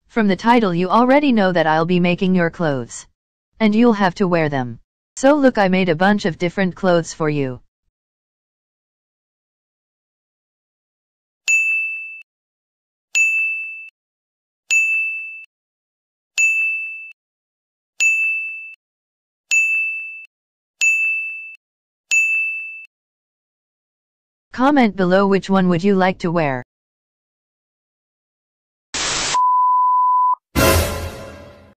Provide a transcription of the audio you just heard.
From the title you already know that I'll be making your clothes. And you'll have to wear them. So look, I made a bunch of different clothes for you. Comment below which one would you like to wear.